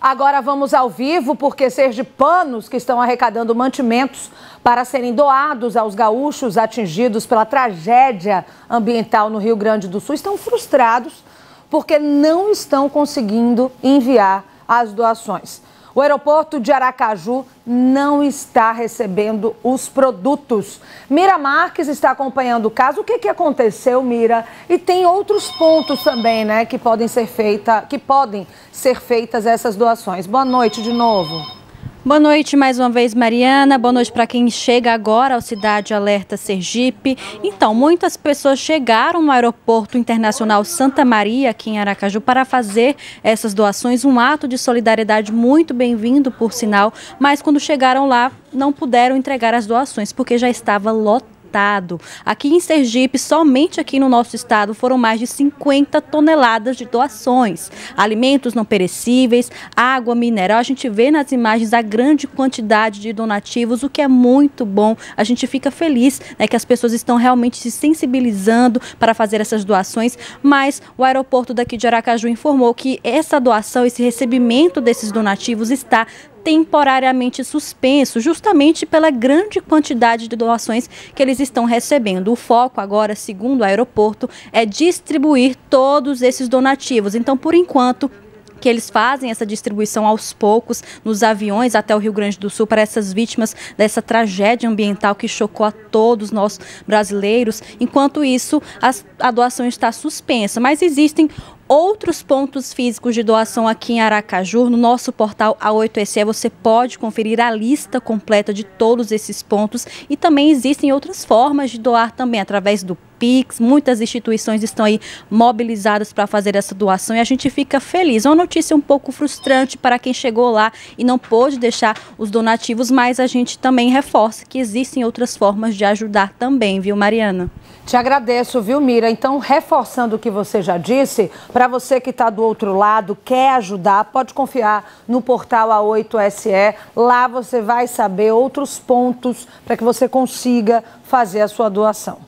Agora vamos ao vivo, porque sergipanos que estão arrecadando mantimentos para serem doados aos gaúchos atingidos pela tragédia ambiental no Rio Grande do Sul estão frustrados porque não estão conseguindo enviar as doações. O aeroporto de Aracaju não está recebendo os produtos. Mira Marques está acompanhando o caso. O que aconteceu, Mira? E tem outros pontos também, né, que podem ser feitas essas doações. Boa noite de novo. Boa noite mais uma vez, Mariana. Boa noite para quem chega agora ao Cidade Alerta Sergipe. Então, muitas pessoas chegaram no Aeroporto Internacional Santa Maria, aqui em Aracaju, para fazer essas doações. Um ato de solidariedade muito bem-vindo, por sinal. Mas quando chegaram lá, não puderam entregar as doações, porque já estava lotado. Aqui em Sergipe, somente aqui no nosso estado, foram mais de 50 toneladas de doações. Alimentos não perecíveis, água mineral. A gente vê nas imagens a grande quantidade de donativos, o que é muito bom. A gente fica feliz, né, que as pessoas estão realmente se sensibilizando para fazer essas doações, mas o aeroporto daqui de Aracaju informou que essa doação, esse recebimento desses donativos está temporariamente suspenso, justamente pela grande quantidade de doações que eles estão recebendo. O foco agora, segundo o aeroporto, é distribuir todos esses donativos. Então, por enquanto, que eles fazem essa distribuição aos poucos nos aviões até o Rio Grande do Sul para essas vítimas dessa tragédia ambiental que chocou a todos nós brasileiros. Enquanto isso, a doação está suspensa, mas existem outros pontos físicos de doação aqui em Aracaju. No nosso portal A8SE você pode conferir a lista completa de todos esses pontos, e também existem outras formas de doar também, através do Pix. Muitas instituições estão aí mobilizadas para fazer essa doação e a gente fica feliz. É uma notícia um pouco frustrante para quem chegou lá e não pôde deixar os donativos, mas a gente também reforça que existem outras formas de ajudar também, viu, Mariana? Te agradeço, viu, Mira? Então, reforçando o que você já disse, para você que está do outro lado, quer ajudar, pode confiar no portal A8SE. Lá você vai saber outros pontos para que você consiga fazer a sua doação.